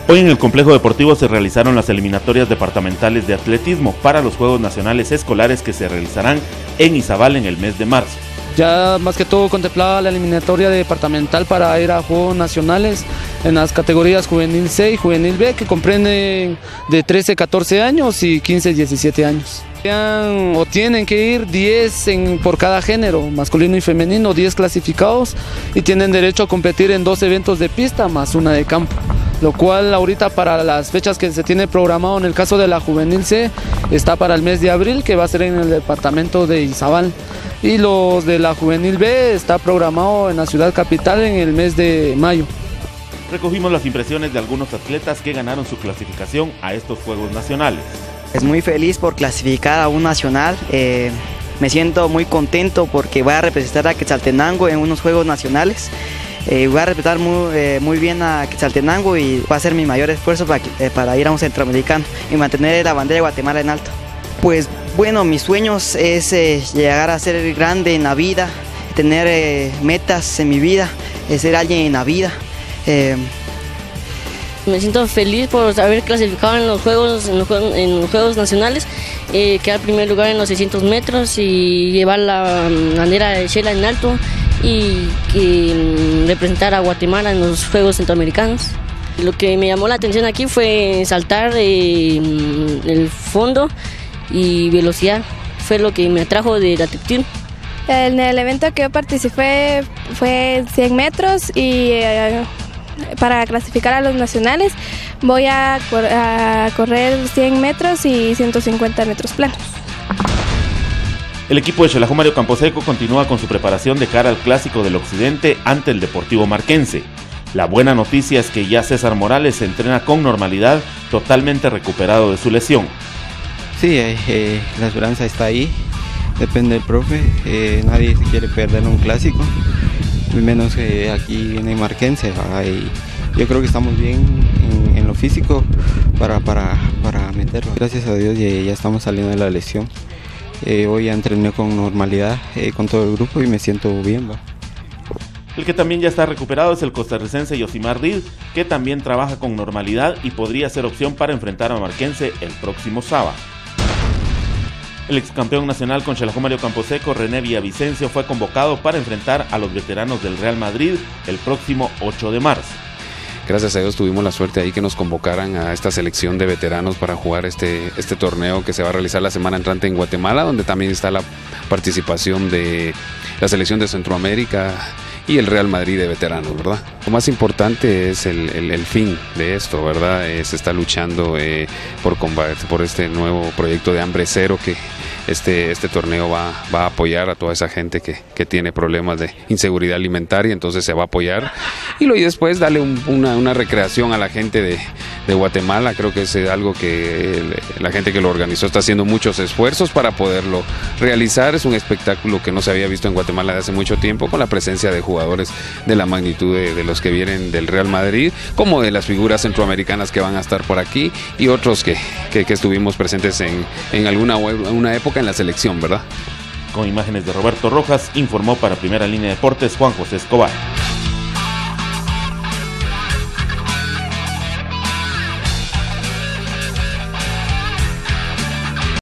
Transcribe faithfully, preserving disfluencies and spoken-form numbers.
Hoy en el complejo deportivo se realizaron las eliminatorias departamentales de atletismo para los Juegos Nacionales Escolares que se realizarán en Izabal en el mes de marzo. Ya más que todo contemplaba la eliminatoria departamental para ir a Juegos Nacionales en las categorías Juvenil C y Juvenil B, que comprenden de trece a catorce años y quince a diecisiete años. O tienen que ir diez en, por cada género, masculino y femenino, diez clasificados, y tienen derecho a competir en dos eventos de pista más una de campo. Lo cual ahorita para las fechas que se tiene programado en el caso de la Juvenil C está para el mes de abril, que va a ser en el departamento de Izabal, y los de la Juvenil B está programado en la ciudad capital en el mes de mayo. Recogimos las impresiones de algunos atletas que ganaron su clasificación a estos Juegos Nacionales. Es muy feliz por clasificar a un nacional, eh, me siento muy contento porque voy a representar a Quetzaltenango en unos Juegos Nacionales. Eh, voy a representar muy, eh, muy bien a Quetzaltenango y voy a hacer mi mayor esfuerzo para, eh, para ir a un centroamericano y mantener la bandera de Guatemala en alto. Pues bueno, mis sueños es eh, llegar a ser grande en la vida, tener eh, metas en mi vida, eh, ser alguien en la vida. Eh, Me siento feliz por haber clasificado en los Juegos, en los juegos, en los juegos Nacionales, eh, quedar en primer lugar en los seiscientos metros y llevar la bandera de Shela en alto y que representar a Guatemala en los Juegos Centroamericanos. Lo que me llamó la atención aquí fue saltar eh, el fondo y velocidad, fue lo que me atrajo del atletismo. En el evento que yo participé fue cien metros y eh, para clasificar a los nacionales voy a, cor a correr cien metros y ciento cincuenta metros planos. El equipo de Xelajú Mario Camposeco continúa con su preparación de cara al Clásico del Occidente ante el Deportivo Marquense. La buena noticia es que ya César Morales se entrena con normalidad, totalmente recuperado de su lesión. Sí, eh, eh, la esperanza está ahí, depende del profe, eh, nadie se quiere perder un clásico, menos que aquí en el Marquense. Y yo creo que estamos bien en, en lo físico para, para, para meterlo. Gracias a Dios ya, ya estamos saliendo de la lesión. Eh, hoy ya entrené con normalidad eh, con todo el grupo y me siento bien. ¿va? El que también ya está recuperado es el costarricense Yosimar Reed, que también trabaja con normalidad y podría ser opción para enfrentar a Marquense el próximo sábado. El ex campeón nacional con Xelajú Mario Camposeco, René Villavicencio, fue convocado para enfrentar a los veteranos del Real Madrid el próximo ocho de marzo. Gracias a Dios tuvimos la suerte ahí que nos convocaran a esta selección de veteranos para jugar este, este torneo que se va a realizar la semana entrante en Guatemala, donde también está la participación de la selección de Centroamérica y el Real Madrid de veteranos, ¿verdad? Lo más importante es el, el, el fin de esto, ¿verdad? Eh, se está luchando eh, por combate, por este nuevo proyecto de Hambre Cero que este, este torneo va, va a apoyar a toda esa gente que, que tiene problemas de inseguridad alimentaria, entonces se va a apoyar y, lo, y después darle un, una, una recreación a la gente de, de Guatemala. Creo que es algo que el, la gente que lo organizó está haciendo muchos esfuerzos para poderlo realizar. Es un espectáculo que no se había visto en Guatemala de hace mucho tiempo, con la presencia de jugadores de la magnitud de, de los que vienen del Real Madrid, como de las figuras centroamericanas que van a estar por aquí y otros que, que, que estuvimos presentes en, en alguna una época en la selección, ¿verdad? Con imágenes de Roberto Rojas, informó para Primera Línea Deportes Juan José Escobar.